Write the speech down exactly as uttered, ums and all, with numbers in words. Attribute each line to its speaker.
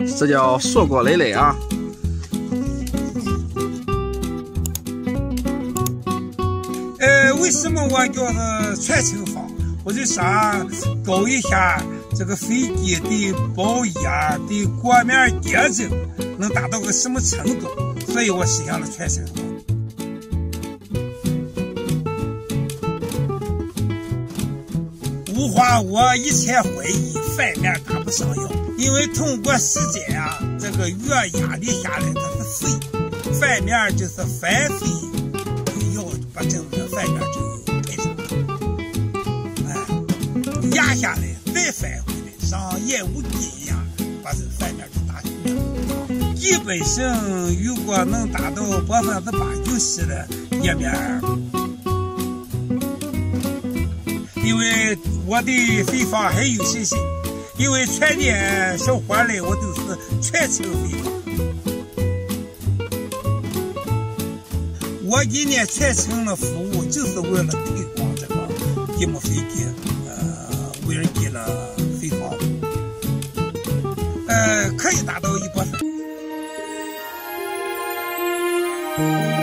Speaker 1: 这叫硕果累累啊。
Speaker 2: 呃，为什么我叫是全球化？我就想搞一下这个飞机的保压的国面结构能达到个什么程度，所以我实现了全球化。无话我以前怀疑反面打不上药，因为通过时间啊，这个越压力下来它是废，反面就是反废，药把这个反面就配上了，哎，压下来再翻回来，像烟雾机一样，把这个反面就打平了。基本上如果能达到百分之八九十的页面。因为我的飞法很有信心，因为全年小伙来我都是全程飞法，我一年全程的服务就是为了推广这个吉姆飞机，呃，无人机的飞法，呃，可以达到一百分。